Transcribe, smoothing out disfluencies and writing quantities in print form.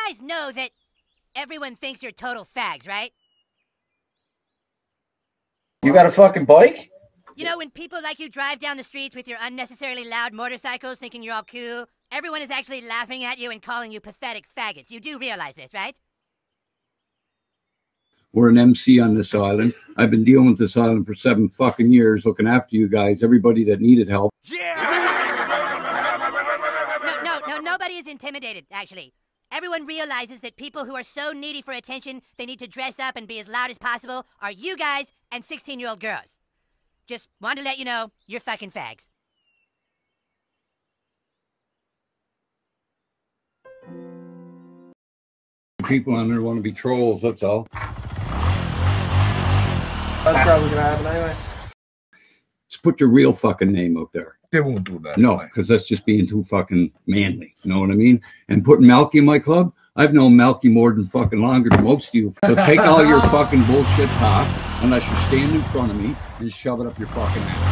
guys know that everyone thinks you're total fags, right? You got a fucking bike? You know, when people like you drive down the streets with your unnecessarily loud motorcycles thinking you're all cool, everyone is actually laughing at you and calling you pathetic faggots. You do realize this, right? We're an MC on this island. I've been dealing with this island for 7 fucking years, looking after you guys, everybody that needed help. Yeah! No, nobody is intimidated, actually. Everyone realizes that people who are so needy for attention they need to dress up and be as loud as possible are you guys and 16-year-old girls. Just wanted to let you know, you're fucking fags. People on there want to be trolls, that's all. That's probably gonna happen anyway. Just put your real fucking name out there. They won't do that. No, because that's just being too fucking manly. You know what I mean? And putting Malky in my club, I've known Malky more than fucking longer than most of you. So take all your fucking bullshit talk, unless you're standing in front of me, and shove it up your fucking ass.